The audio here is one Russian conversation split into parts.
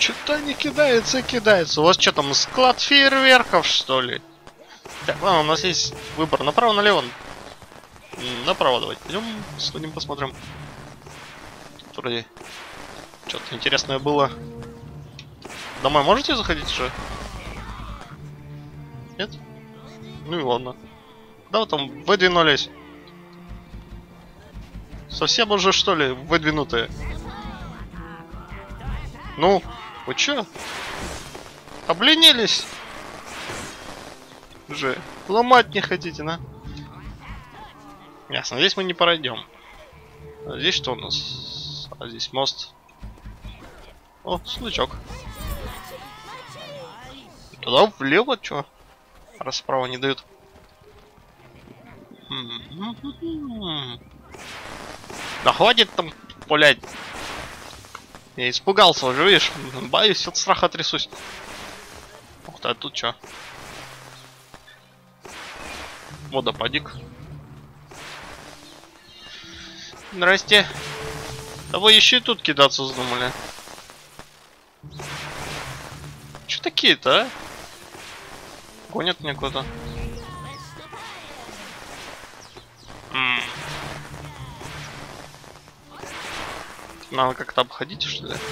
Что-то они кидаются и кидаются. У вас что там, склад фейерверков, что ли? Так, ладно, у нас есть выбор. Направо, налево. Направо давайте. Пойдем, сходим, посмотрим. Тут вроде что-то интересное было. Домой можете заходить уже? Нет? Ну и ладно. Да, вы там выдвинулись. Совсем уже, что ли, выдвинутые? Ну, вы чё? Обленились? Уже ломать не хотите, да? Ясно, здесь мы не пройдем. А здесь что у нас? А здесь мост. О, сундучок. Туда влево, чё? Раз справа не дают. Да хватит там пулять. Я испугался уже, видишь? Боюсь, от страха трясусь. Ух ты, а тут чё? Водопадик. Здрасте. Да вы еще и тут кидаться вздумали. Чё такие-то, а? Гонят меня куда-то. Надо как-то обходить, что ли?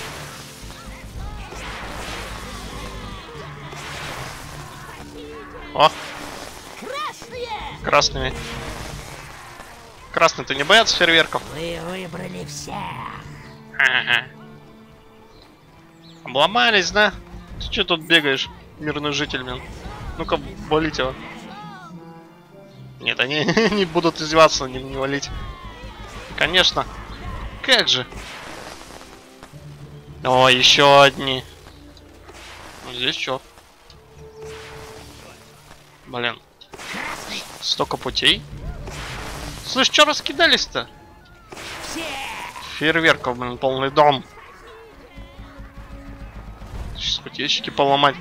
О! Красными. Красные-то не боятся фейерверков? Вы выбрали всех. Ага. Обломались, да? Ты что тут бегаешь, мирный житель, блин? Ну-ка, валить его. Нет, они не будут издеваться, не валить. Конечно. Как же? О, еще одни. Здесь что? Блин. Столько путей. Слышь, что раскидались-то? Фейерверков, блин, полный дом. Сейчас хоть ящики поломать.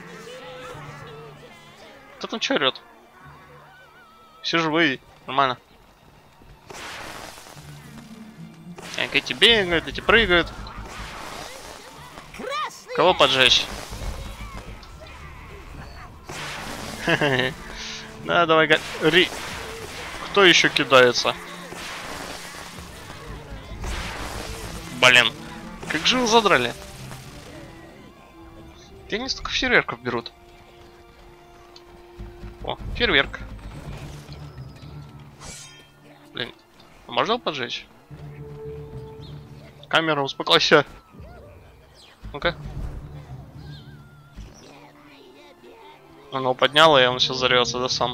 Кто там что орёт? Все живые, нормально. Так, эти бегают, эти прыгают. Кого поджечь? Да, давай, гори. Кто еще кидается? Блин, как же вы задрали? Где они столько фейерверков берут? О, фейерверк. Блин, можно поджечь? Камера, успокойся. Ну-ка. Оно подняло, и он сейчас взорвется, да, сам.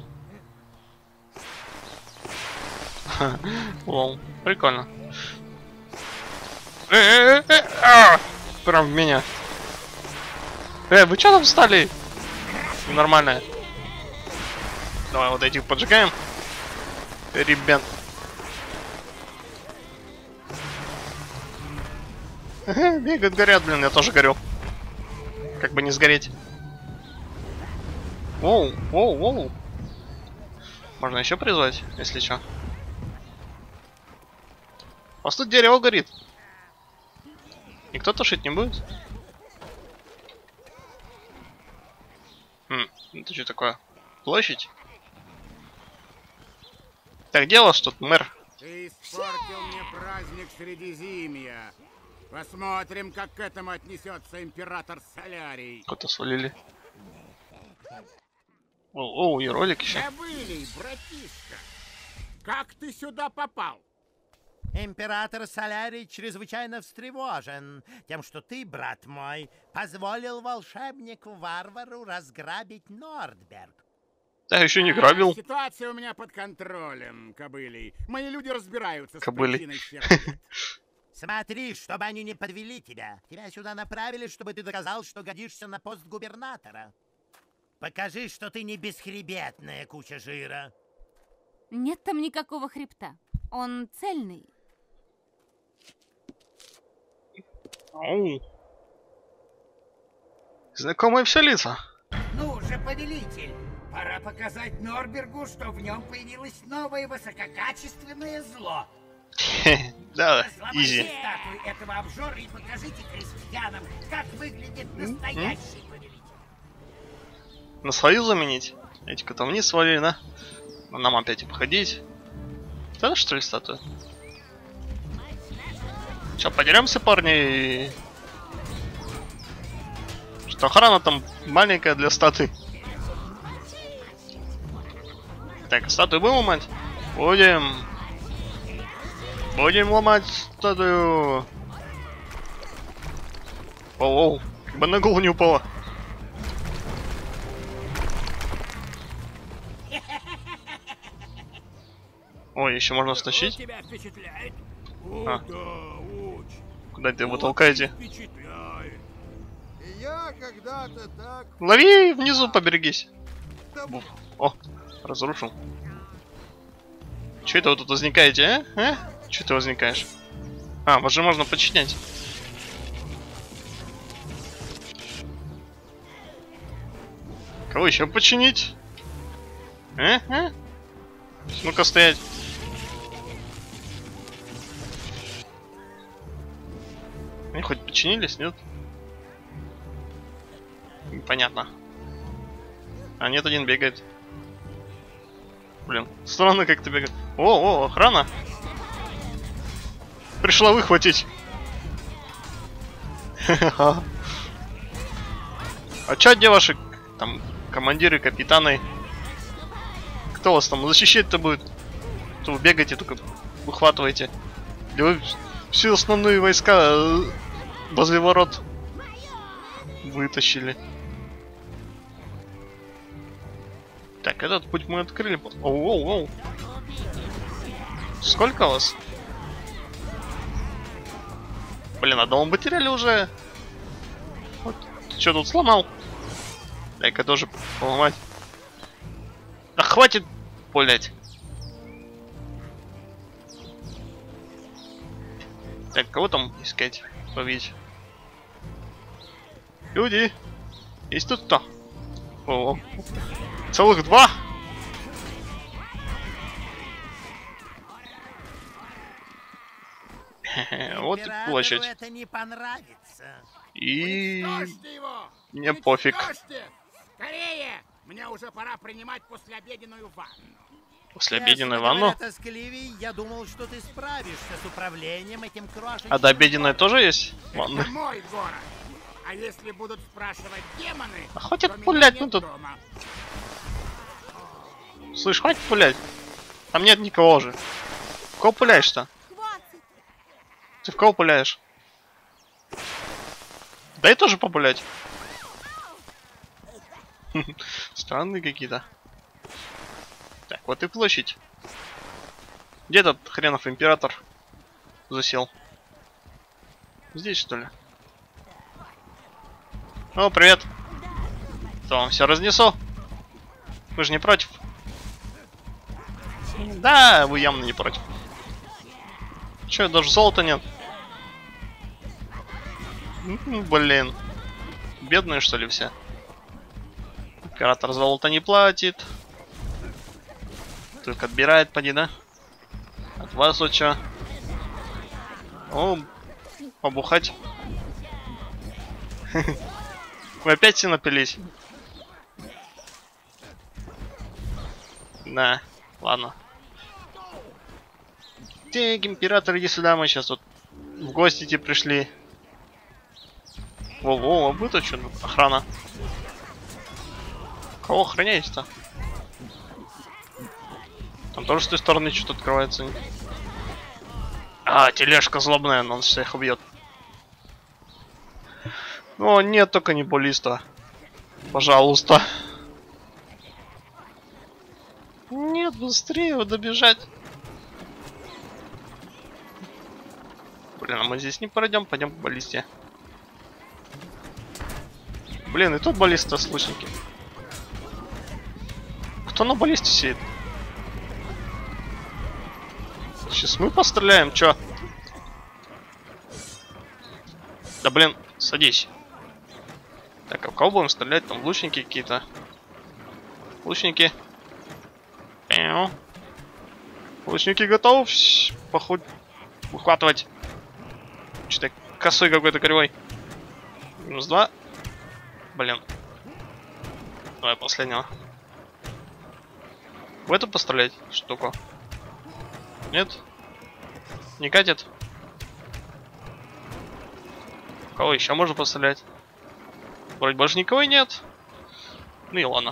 Лол, прикольно. Прям в меня. Вы что там встали? Нормально. Давай вот этих поджигаем. Ребят. Бегают, горят, блин, я тоже горю. Как бы не сгореть. Воу, воу, воу. Можно еще призвать, если что. У вас тут дерево горит. Никто тушить не будет? Это что такое? Площадь? Так, дело, что тут мэр. Ты испортил мне праздник Средизимья. Посмотрим, как к этому отнесется император Солярий. Кого-то свалили. О, и ролик еще. Забыли, братишка. Как ты сюда попал? Император Солярий чрезвычайно встревожен тем, что ты, брат мой, позволил волшебнику-варвару разграбить Нордберг. Да, еще не грабил. Ситуация у меня под контролем, кобылей. Мои люди разбираются Кобыли. с причиной всех бед. Смотри, чтобы они не подвели тебя. Тебя сюда направили, чтобы ты доказал, что годишься на пост губернатора. Покажи, что ты не бесхребетная куча жира. Нет там никакого хребта. Он цельный. Оу. Знакомые все лица. Ну же, повелитель, пора показать Норбергу, что в нем появилось новое высококачественное зло. Да, Сломайте изи. статую этого обжора и покажите крестьянам, как выглядит настоящий повелитель. На свою заменить? Эти-ка там вниз свалили, да? Ну, нам опять обходить. Это что ли статуя? Че, подеремся, парни? Что охрана там маленькая для статуи. Так, статую будем ломать? Будем. Будем ломать статую. Оу, как бы на голову не упала. Ой, еще можно стащить. Тебя впечатляет? А. Да, очень. Куда ты его толкаете? Впечатляет. И я когда-то так... Лови внизу, поберегись. О, разрушил. Че это вы тут возникаете, а? Че ты возникаешь? А, вас же можно починять. Кого еще починить? А? Ну-ка стоять. Они хоть починились, нет? Непонятно. А нет, один бегает. Блин, странно как-то бегает. О, охрана! Пришла выхватить. А чё девушек? Там командиры, капитаны. Кто вас там защищать-то будет? То вы бегаете, только выхватываете. Да вы все основные войска возле ворот вытащили. Так, этот путь мы открыли. Оу. Сколько вас? Блин, одного мы потеряли уже. Вот. Ты что тут сломал? Дай-ка тоже поломать. Да хватит, блять. Так, кого там искать? Ловить. Люди! Есть тут кто? О, целых два! Вот и площадь. Это не понравится. И Уничтожьте его! мне пофиг. Уничтожьте! Скорее! Мне уже пора принимать послеобеденную ванну. После обеденной Честно ванну. говоря, тоскливей, я думал, что ты справишься с управлением этим крошечным... А до обеденной тоже есть ванна? Это мой город. А если будут спрашивать демоны, А хватит то меня пулять, нет ну тут. дома. Слышь, хватит пулять. Там нет никого же. В кого пуляешь-то? Ты в кого пуляешь? Дай тоже популять. Странные какие-то. Так, вот и площадь. Где этот хренов император засел? Здесь, что ли? О, привет. То вам все разнесу? Вы же не против? Да, вы явно не против. Че, даже золота нет? Блин. Бедные, что ли, все? Император золото не платит. Только отбирает, поди, да? От вас вот чё? О, побухать. Вы опять все напились? Да, ладно. Так, император, иди сюда, мы сейчас тут в гости тебе пришли. Во-во, а вы-то что? Охрана. Кого охраняете-то? Там тоже с той стороны что-то открывается. А, тележка злобная, но он всех убьет. О, нет, только не баллиста. Пожалуйста. Нет, быстрее добежать. Блин, а мы здесь не пройдем, пойдем к баллисте. Блин, и тут баллиста с лучники. Кто на баллисте сидит? Сейчас мы постреляем, чё? Да блин, садись. Так, а в кого будем стрелять? Там лучники какие-то. Лучники. Пяу. Лучники готовы? Поход... Ухватывать. Что-то косой какой-то кривой. -2. Блин. Давай последнего. В эту пострелять штуку? Нет? Не катит? Кого еще можно пострелять? Вроде больше никого и нет. Ну и ладно.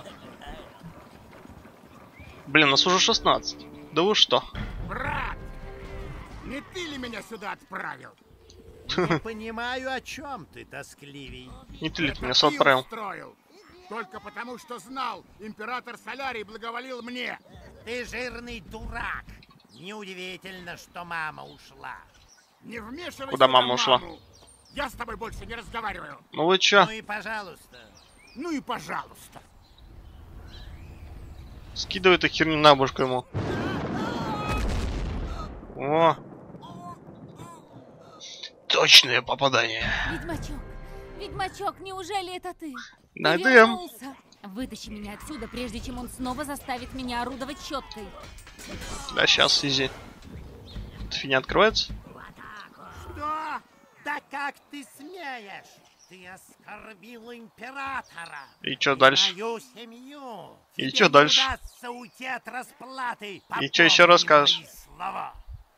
Блин, нас уже 16. Да вы что? Брат! Не ты ли меня сюда отправил? Не понимаю, о чем ты, тоскливей. Не ты ли Это меня ты отправил? устроил. Только потому, что знал, император Солярий благоволил мне. Ты жирный дурак. Неудивительно, что мама ушла. Не вмешивайся Куда в мама ушла? маму. Я с тобой больше не разговариваю. Ну вы чё? Ну и пожалуйста. Ну и пожалуйста. Скидывай эту херню на башку ему. О! Точное попадание. Ведьмачок, ведьмачок, неужели это ты? Ты Найдем. вернулся. Вытащи меня отсюда, прежде чем он снова заставит меня орудовать щеткой. Да, сейчас, изи. Эта фигня откроется? Что? Да как ты смеешь? Ты оскорбил императора. И чё дальше? Мою семью. И Тебе чё не дальше? удастся уйти от расплаты. И чё ещё раз Попомни скажешь? мои слова.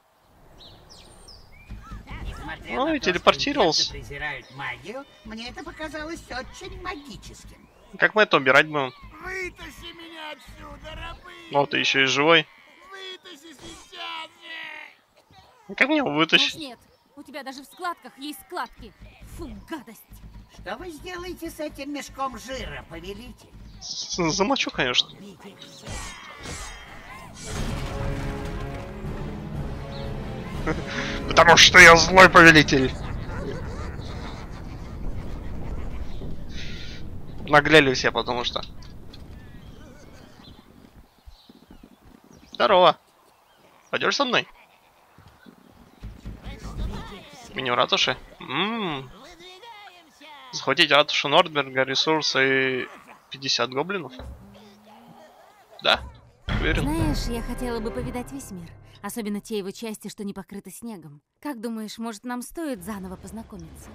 Несмотря Ой, на то, что телепортировался. имперцы презирают магию, мне это показалось очень магическим. Как мы это убирать будем? Вытащи меня отсюда, рабы! О, ты еще и живой. Вытащи сейчас же! Как мне его Уж вытащить? нет, у тебя даже в складках есть складки. Фу, гадость. Что вы сделаете с этим мешком жира, повелитель? Замочу, конечно. Потому что я злой повелитель. Нагляли все, потому что. Здорово. Пойдешь со мной? Меню ратуши? Захватить ратушу Нордберга, ресурсы и 50 гоблинов? Да, уверен. Знаешь, я хотела бы повидать весь мир. Особенно те его части, что не покрыты снегом. Как думаешь, может, нам стоит заново познакомиться?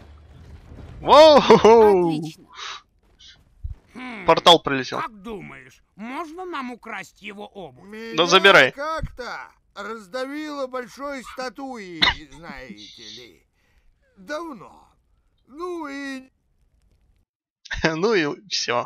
Воу! Отлично. Портал прилетел. Как думаешь, можно нам украсть его обувь? Да забирай. Как-то раздавило большой статуей, знаете ли. Давно. Ну и... Ну и все.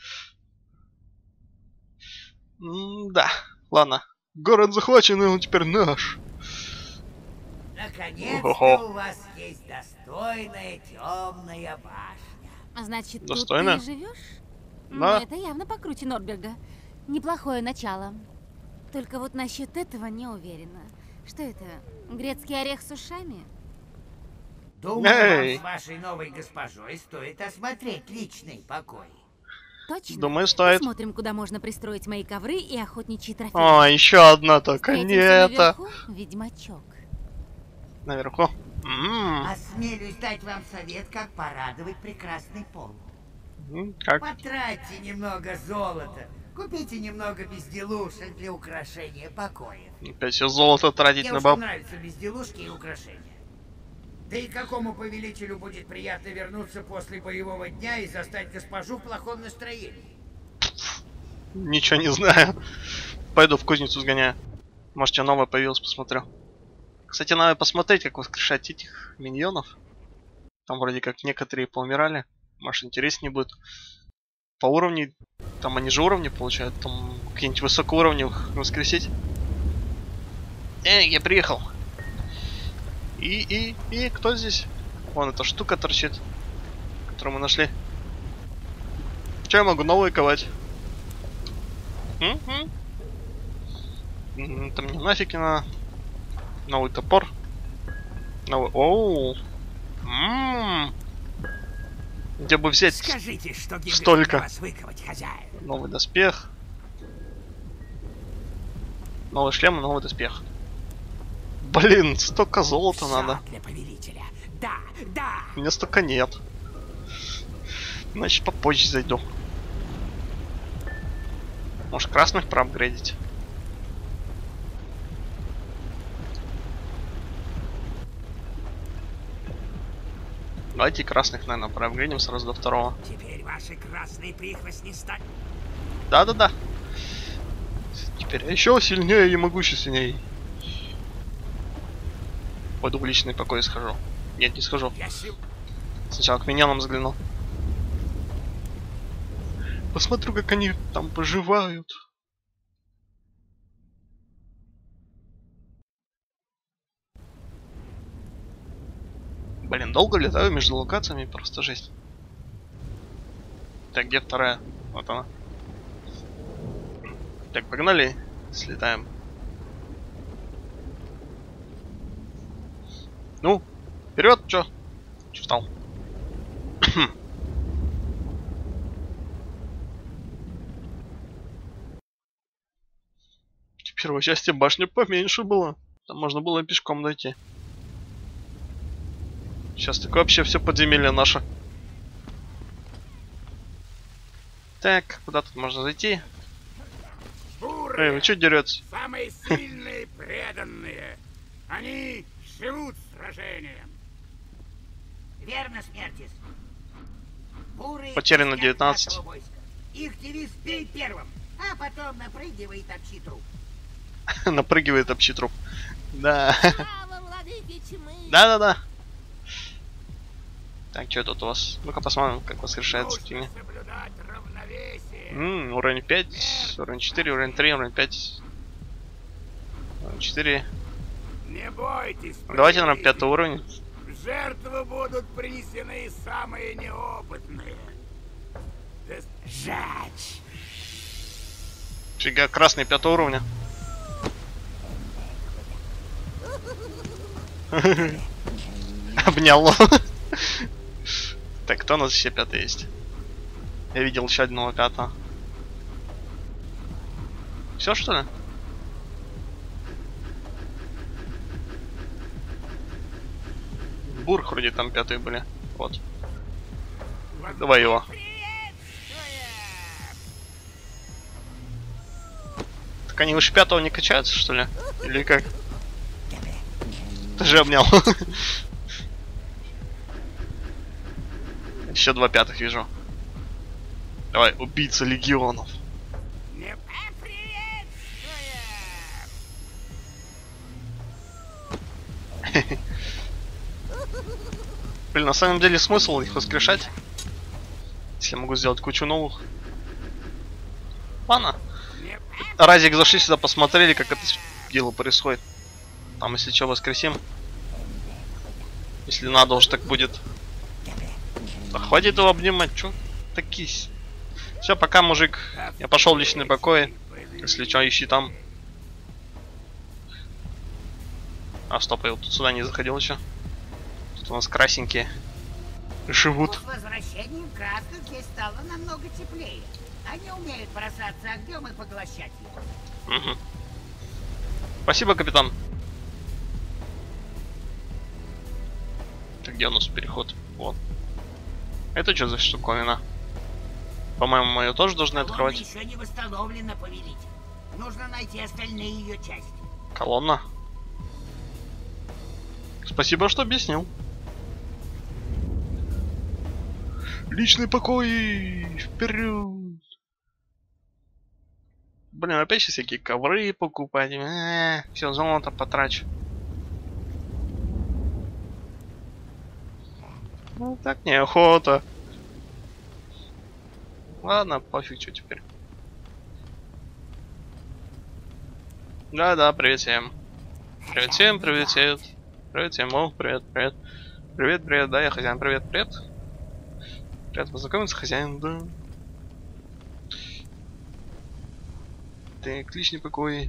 Да, ладно. Город захвачен, и он теперь наш. Наконец-то Ого. у вас есть достойная темная башня. А значит, Достойно? тут ты и живешь? Да. Ну, это явно покруче Нордберга. Неплохое начало. Только вот насчет этого не уверена. Что это? Грецкий орех с ушами? Думаю, Эй. вам с вашей новой госпожой стоит осмотреть личный покой. Точно. Думаю, стоит. Посмотрим, куда можно пристроить мои ковры и охотничьи трофеи. А, еще одна только. Не Встретимся это. наверху, ведьмачок. Наверху. Осмелюсь дать вам совет, как порадовать прекрасный пол. Как? Потратьте немного золота, купите немного безделушек для украшения покоя. Опять все золото тратить на Девушкам баб. нравятся безделушки и украшения. Да и какому повелителю будет приятно вернуться после боевого дня и застать госпожу в плохом настроении? Ничего не знаю. Пойду в кузницу сгоняю. Может, что новое появилось, посмотрю. Кстати, надо посмотреть, как воскрешать этих миньонов. Там вроде как некоторые поумирали. Может, интереснее будет. По уровню. Там они же уровни получают. Там какие-нибудь высокоуровневых воскресить. Я приехал. И кто здесь? Вон эта штука торчит, которую мы нашли. Че, я могу новую ковать? Это мне нафиг не надо. Новый топор. Новый... Оу. Где бы взять Скажите, что столько? вас выковать, хозяин. Новый доспех. Новый шлем и новый доспех. Блин, столько золота надо. Для повелителя. Да, да. У меня столько нет. Значит, попозже зайду. Может, красных проапгрейдить? Давайте красных, наверное, проглянем сразу до второго. Теперь ваши красные прихвостни стали... Да-да-да. Теперь я еще сильнее и могущественней. Пойду в личный покой схожу. Нет, не схожу. Сначала к миньонам взгляну. Посмотрю, как они там поживают. Блин, долго летаю между локациями, просто жесть. Так, где вторая? Вот она. Так, погнали, слетаем. Ну, вперед, чё? Чё встал? В первой части башня поменьше была. Там можно было пешком дойти. Сейчас так вообще все подземелье наше. Так, куда тут можно зайти? Эй, вы что дерётесь? Самые сильные, преданные. Они живут сражением. Верно, Смертис. Бурые Потеряно часть 19. нашего войска. Их девиз «Бей первым», а потом напрыгивай и топчи труп. Напрыгивает общий труп. Да. Слава владыке тьмы! Да-да-да. Так, что тут у вас? Ну-ка посмотрим, как у вас решается Нужно фигня. соблюдать равновесие. Уровень 5, уровень 4, уровень 3, уровень 5. Уровень 4. Не бойтесь. Давайте, наверное, повелитель. 5 уровень. В жертву будут принесены самые неопытные. Сжечь. Фига, красный 5 уровня. Обнял. Так, кто у нас еще 5 есть? Я видел еще одного 5. Все, что ли? Бург вроде там 5 были. Вот. Давай его. Так они выше 5 не качаются, что ли? Или как? Ты же обнял. Еще 2 5 вижу. Давай, убийца легионов. Не приветствуем. Блин, на самом деле смысл их воскрешать, если я могу сделать кучу новых. Ладно. Разик зашли сюда, посмотрели, как это дело происходит. Там, если что, воскресим. Если надо, уж так будет. Да хватит его обнимать, чё такие. Все, пока, мужик. Я пошел в личный покой. Если что, ищи там. А, стоп, я вот тут сюда не заходил еще. Тут у нас красненькие живут. С возвращением красных здесь стало намного теплее. Они умеют бросаться огнем и поглощать его. Угу. Спасибо, капитан. Так, где у нас переход? Вот. Это что за штуковина? По-моему, мы ее тоже должны Колонна открывать. еще не восстановлена, повелитель. Нужно найти остальные ее части. Колонна. Спасибо, что объяснил. Личный покой! Вперед! Блин, опять сейчас всякие ковры покупать. Все, золото потрачу. Ну так неохота. Ладно, пофиг, что теперь. Да-да, привет всем. Привет всем, привет всем. Привет всем, о, привет, привет. Привет, привет, да, я хозяин, привет, привет. Привет, познакомиться, хозяин, да. Так, личный покой.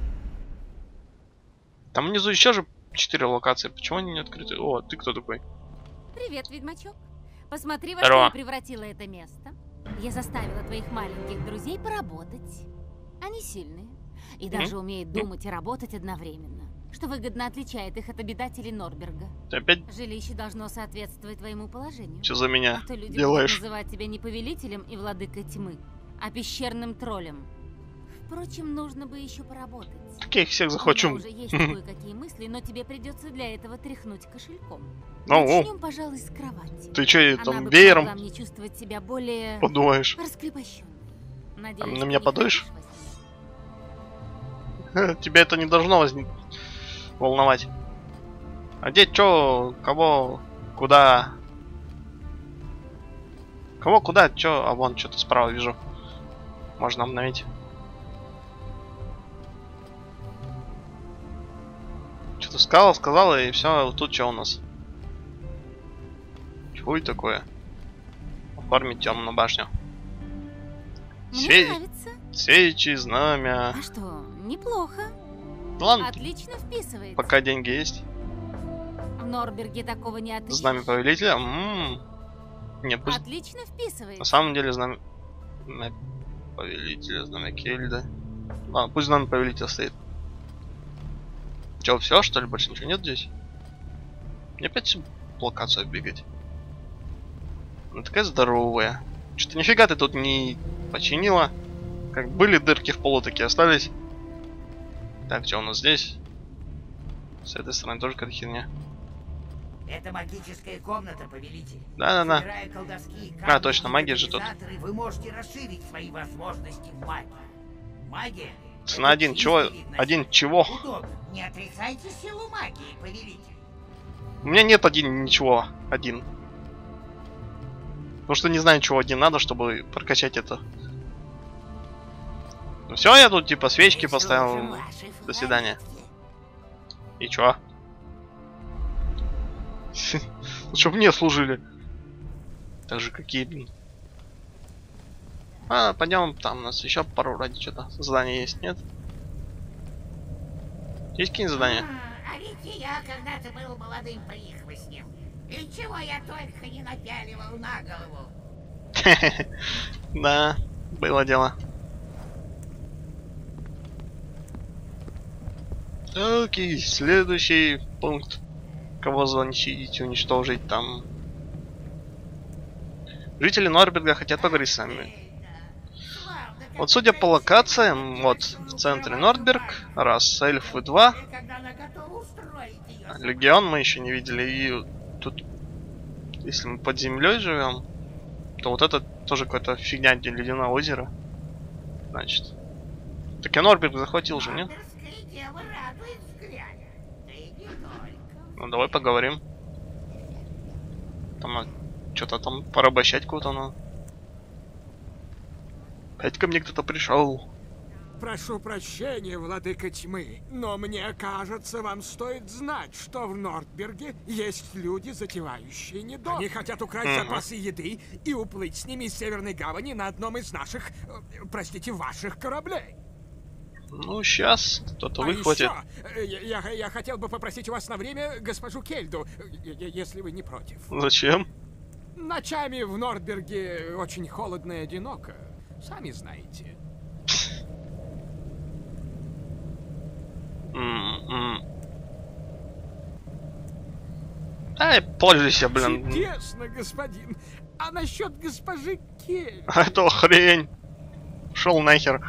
Там внизу еще же 4 локации. Почему они не открыты? О, ты кто такой? Привет, ведьмачок. Посмотри, во Здорово. что я превратила это место. Я заставила твоих маленьких друзей поработать. Они сильные и даже умеют думать и работать одновременно, что выгодно отличает их от обитателей Норберга. Ты опять Жилище должно соответствовать твоему положению. что за меня А то люди будут делаешь? называть тебя не повелителем и владыкой тьмы, а пещерным троллем. Впрочем, нужно бы еще поработать. Как я их всех У меня захочу? уже есть кое-какие мысли, но тебе придется для этого тряхнуть кошельком. О, Начнем, пожалуй, с кровати. ты чё, Она там бы веером помогла мне чувствовать себя более подуваешь? раскрепощенной. Надеюсь, на ты меня не подуешь? храпишь во сне. Тебя это не должно волновать. А где чё, кого, куда? Кого, куда, чё? А вон что-то справа вижу. Можно обновить. Что-то сказала, и все. Тут что у нас? Чего это такое? Оформить темную башню. Мне нравится. Свечи, знамя. А что, неплохо. Ладно, Отлично вписывается. пока деньги есть. В Норберге такого не отыщешь. Знамя повелителя. Не, пусть... Отлично вписывается. На самом деле знамя повелителя, знамя Кельда. Ладно, пусть знамя повелителя стоит. Че, все, что ли? Больше ничего нет здесь? Мне опять всю локацию бегать. Она такая здоровая. Что-то нифига ты тут не починила. Как были дырки в полу, такие остались. Так, что у нас здесь? С этой стороны тоже какая-то херня. Это магическая комната, повелитель. Да-да-да. Собирая колдовские А, камни точно, и магия же тут. катализаторы, вы можете расширить свои возможности в магии. Магия. Цена один чего? Один чего? Удобно. Не отрицайте силу магии, повелитель. У меня нет один ничего. Один. Потому что не знаю, чего один надо, чтобы прокачать это. Ну все, я тут типа свечки поставил. До свидания. И чё? Чтоб мне служили. Так же какие, блин. А, пойдем, там у нас еще пару ради что-то. Задания есть, нет? Есть какие-нибудь задания? А ведь и я когда-то был молодым прихвостнем. И чего я только не напяливал на голову. Да, было дело. Окей, следующий пункт. Кого звонить, уничтожить там. Жители Норберга хотят поговорить с нами. Вот судя по локациям, вот в центре Нордберг, раз, эльфы 2. Легион мы еще не видели. И тут, если мы под землей живем, то вот это тоже какая-то фигня, где ледяное озеро. Значит. Так я Норберг захватил же, нет? Ну давай поговорим. Там что-то там порабощать кого-то надо. Опять ко мне кто-то пришел. Прошу прощения, владыка тьмы, но мне кажется, вам стоит знать, что в Нордберге есть люди, затевающие недобро. Они хотят украсть запасы еды и уплыть с ними из Северной Гавани на одном из наших, простите, ваших кораблей. Ну, сейчас кто-то выхватит. Еще, я хотел бы попросить у вас на время госпожу Кельду, если вы не против. Зачем? Ночами в Нордберге очень холодно и одиноко, сами знаете. Ай, пользуйся, блин. Чудесно, господин. А насчет госпожи Кель? Это хрень. Шел нахер.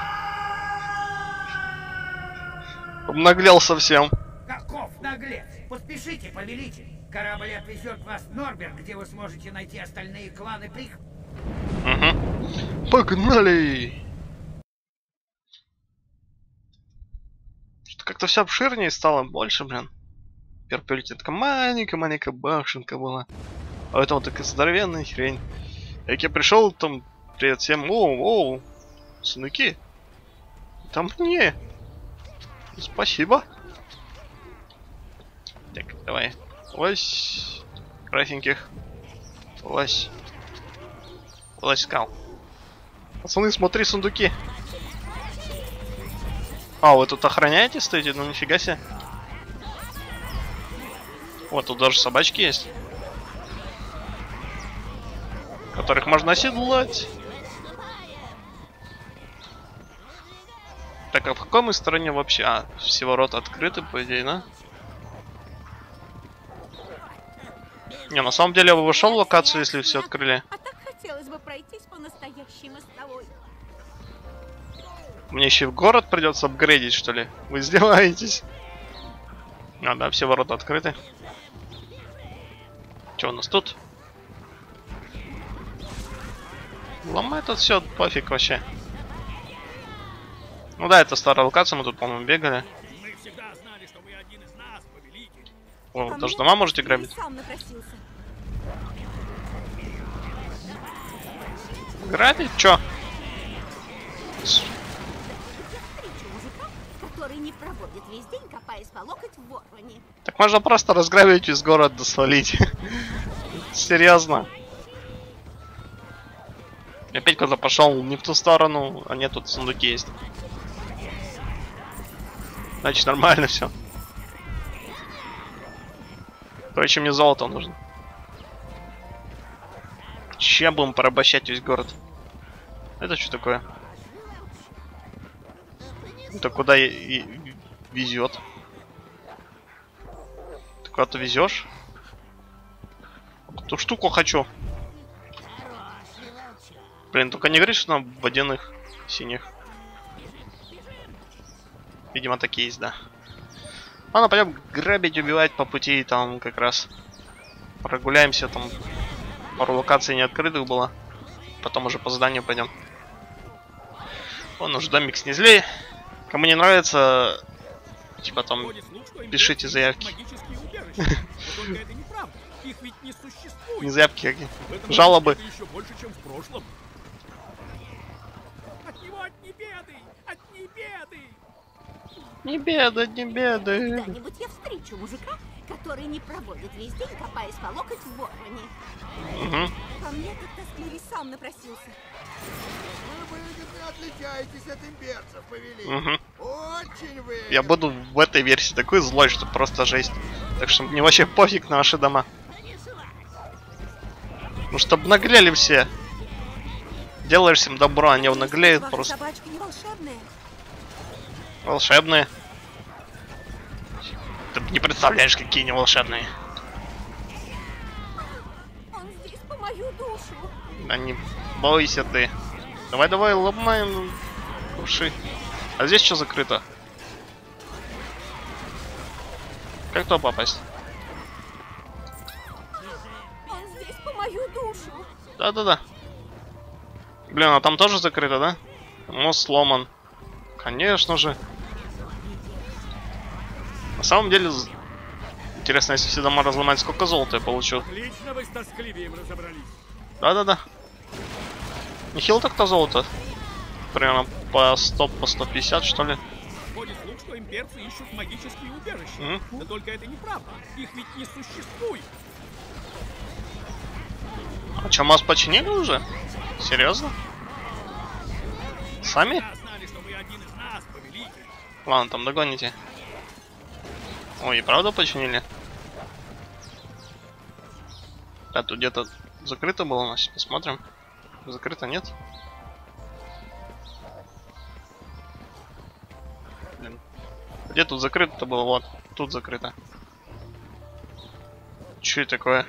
Обнаглел совсем. Каков наглец! Поспешите, повелитель! Корабль отвезет вас в Норберг, где вы сможете найти остальные кланы прих... Угу. Погнали! Что-то как-то все обширнее стало, больше, блин. Перпелите такая маленькая башенка была. А это вот такая здоровенная хрень. Как я пришел, там, привет всем, оу, сундуки. Там мне. Спасибо. Так, давай. Лось. Красненьких. Лось. Лось скал. Пацаны, смотри, сундуки. А, вы тут охраняете, стоите? Ну нифига себе. Вот, тут даже собачки есть. Которых можно оседлать. Так, а в какой мы стороне вообще? А, все ворота открыты, по идее, да? Не, на самом деле я бы вышел в локацию, если все открыли. А так хотелось бы пройтись по настоящей мостовой. Мне еще в город придется апгрейдить, что ли? Вы издеваетесь? А, да, все ворота открыты. Что у нас тут? Ломай тут все, пофиг вообще. Ну да, это старая локация, мы тут, по-моему, бегали. Мы всегда знали, что вы один из нас, повелитель. О, даже дома можете грабить. Сам напросился. Грабить? Чё? Встречу мужика, который не проводит весь день, копаясь по локоть в ворване. Так можно просто разграбить весь город, да свалить. Серьезно. Я опять когда пошел не в ту сторону, а нет, тут сундуки есть. Значит, нормально все. Короче, мне золото нужно. Чем будем порабощать весь город? Это что такое? Это куда везет? Ты куда-то везешь? Ту штуку хочу. Блин, только не говоришь, что на водяных синих. Видимо, такие есть, да. Ладно, пойдем грабить, убивать по пути, там как раз прогуляемся, там пару локаций не открытых было. Потом уже по заданию пойдем. Вон уже домик снесли. Кому не нравится, типа там, пишите заявки. Не заявки, какие. Жалобы. Не беды, не беды. Когда-нибудь я встречу мужика, который не проводит весь день, копаясь по локоть в ворване. Угу. По мне этот тоскливый сам напросился. Вы, выгодно отличаетесь от имперцев, повелитель. Угу. Очень выгодно. Я буду в этой версии такой злой, что просто жесть. Так что мне вообще пофиг на ваши дома. Ну, чтоб наглели все. Делаешь всем добро, они наглеют Ваши просто. собачки не волшебные. Волшебные. Ты не представляешь, какие они волшебные. Он здесь по мою душу. Да не бойся ты. Давай, давай, ломаем уши. А здесь что закрыто? Как туда попасть? Он здесь по мою душу. Да-да-да. Блин, а там тоже закрыто, да? Мост сломан. Конечно же. На самом деле, интересно, если все дома разломать, сколько золота я получу. Отлично, вы с тоскливием разобрались. Да-да-да. Нехило так-то золото. Примерно по 100, по 150, что ли. Ходит слух, что имперцы ищут магические убежища. Да только это неправда. Их ведь не существует. А что, мост починили уже? Серьезно? Сами? Знали, что вы один из нас, повелитель. Ладно, там догоните. Ой, и правда починили? Да, тут где-то закрыто было у нас. Посмотрим. Закрыто, нет? Блин. Где тут закрыто-то было? Вот, тут закрыто. Че это такое?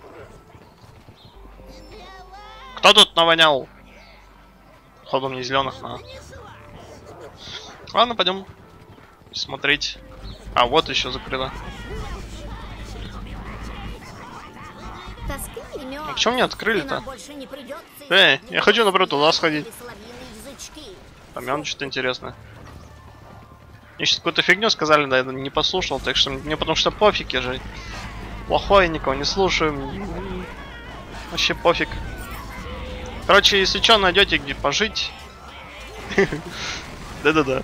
Кто тут навонял? Походу мне зеленых надо. Ладно, пойдем смотреть. А, вот еще закрыто. А почему не открыли-то? Эй, я хочу, например, туда сходить. Там явно что-то интересное. Мне сейчас какую-то фигню сказали, да, я не послушал, так что мне потому что пофиг, я же плохой, никого не слушаю. Вообще пофиг. Короче, если что, найдете где пожить. Да-да-да.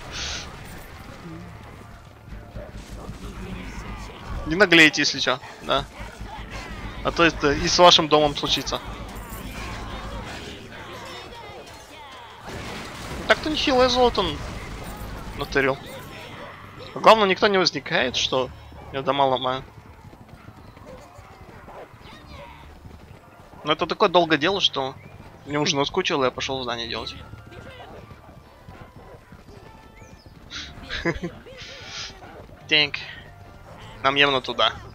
Не наглейте, если что, да. А то это и с вашим домом случится. Так-то нехилое золото натырил. А главное, никто не возникает, что я дома ломаю. Но это такое долгое дело, что мне уже наскучило, я пошел здание делать. Тенк. Нам явно туда.